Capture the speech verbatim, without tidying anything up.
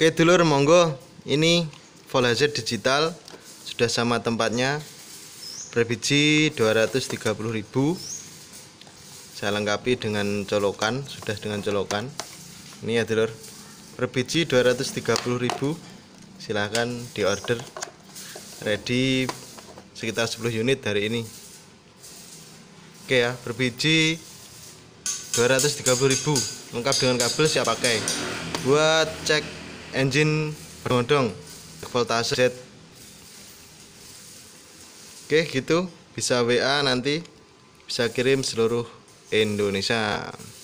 Oke dulur, monggo, ini full H Z digital sudah sama tempatnya, berbiji dua ratus tiga puluh ribu. Saya lengkapi dengan colokan, sudah dengan colokan. Ini ya dulur, berbiji dua ratus tiga puluh ribu. Silahkan diorder, ready sekitar sepuluh unit hari ini. Oke ya, berbiji dua ratus tiga puluh ribu, lengkap dengan kabel siap pakai. Buat cek engine berondong, voltase Z. Oke gitu, bisa W A nanti, bisa kirim seluruh Indonesia.